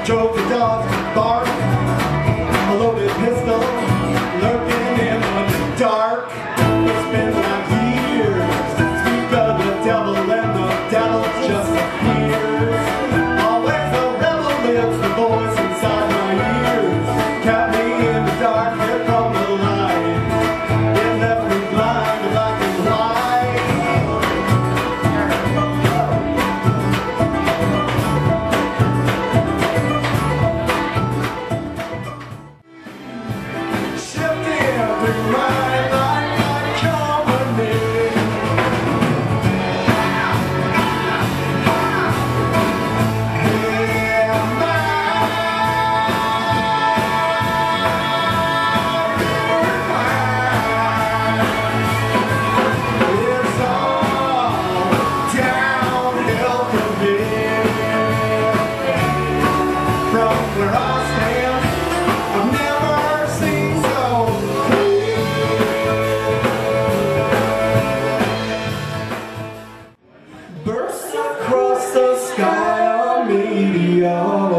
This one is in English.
drove the dog bark, a loaded pistol lurking in the dark. It's been like years since we've got the devil, and the devil just appears. Always the rebel lives, the voice inside my ears. Kept me in the dark, here come the light. It left me blind, black and white. Shifting through my life like company. It's all downhill from here. From where I stand, I've never seen so clear. Bursts across the sky a meteor.